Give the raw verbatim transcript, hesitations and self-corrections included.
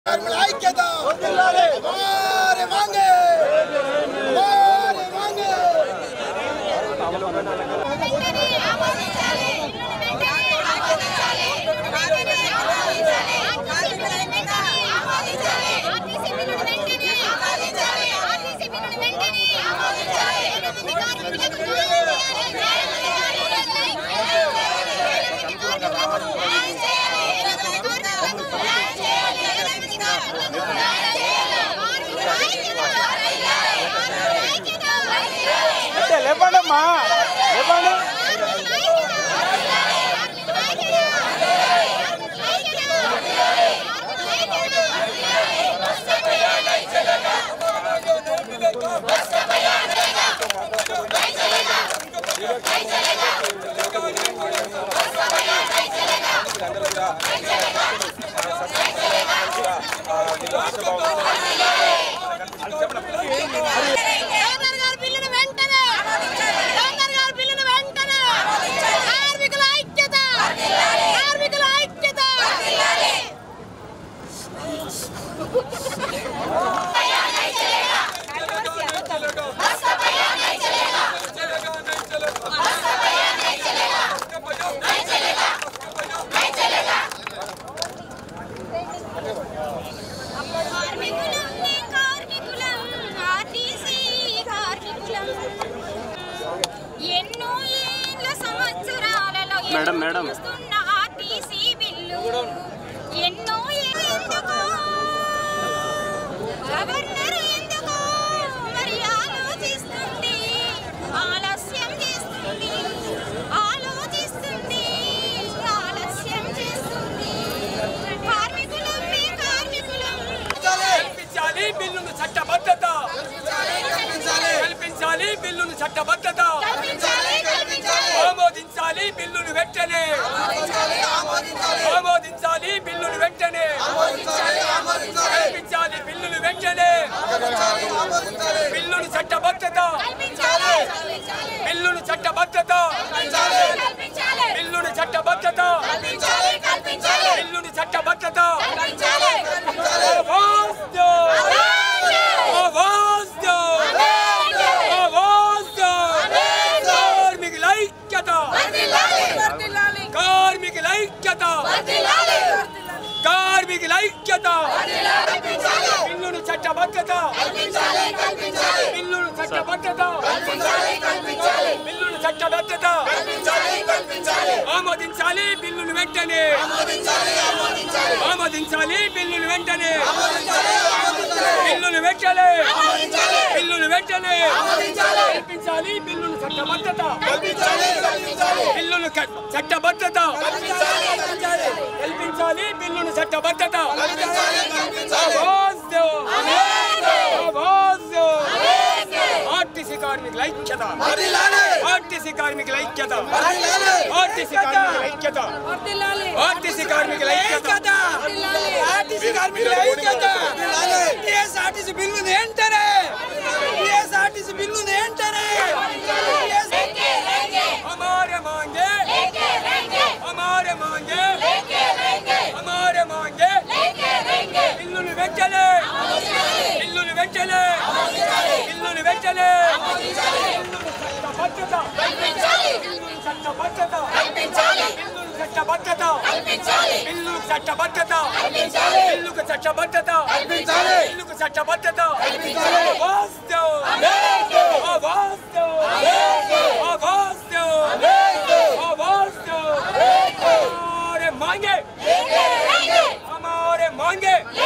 ఐక్యత हमारे मांगे हमारे मांगे లేపండమ్మా లేపండి మేడం మేడం ఎన్నో ఎందుకు గవర్నర్ ఎందుకు మరి ఆలోచిస్తుంది ఆలస్యం చేస్తుంది ఆలోచిస్తుంది ఆలస్యం చేస్తుంది కార్మికులం మీ కార్మికులం కల్పించాలి బిల్లును చట్టబద్ధత కల్పించాలి బిల్లును చట్టబద్ధత ఆమోదించాలి బిల్లును వెంటనే ఆమోదించాలి బిల్లును వెంటనే కల్పించాలి బిల్లును వెంటనే బిల్లును చట్టబద్ధత బిల్లును చట్టబద్ధత బిల్లును చట్టబద్ధత బిల్లును చట్టబద్ధత కార్మికుల ఐక్యత కార్మికుల ఐక్యత బిల్లును చట్టబద్ధత బిల్లును చట్టబద్ధత బిల్లును చట్టబద్ధత ఆమోదించాలి బిల్లును వెంటనే ఆమోదించాలి బిల్లును వెంటనే బిల్లును వెంటనే బిల్లును వెంటనే కల్పించాలి బిల్లును చట్టబద్ధత బిల్లును చట్టబద్ధత కల్పించాలి బిల్లును చట్టబద్ధత ఆర్టీసీ కార్మికుల ఐక్యత ఆర్టీసీ కార్మికుల ఐక్యత ఆర్టీసీ కార్మికుల ఐక్యత ఆర్టీసీ కార్మికుల ఐక్యత ఆర్టీసీ కార్మికుల ఐక్యత టీఎస్ఆర్టీసీ బిల్లును వెంటనే టీఎస్ఆర్టీసీ బిల్లును వెంటనే हमारे मांगे हमारे मांगे हमारे मांगे बिल्लुनु वेंटने बिल्लुनु वेंटने बिल्लुनु वेंटने चट्टबद्धता बिल्लुनु चट्टबद्धता बिल्लुनु चट्टबद्धता बिल्लुनु चट्टबद्धता बिल्लुनु चट्टबद्धता बिल्लुनु चट्टबद्धता वास्तव वास्तव हमारे मांगे हमारे मांगे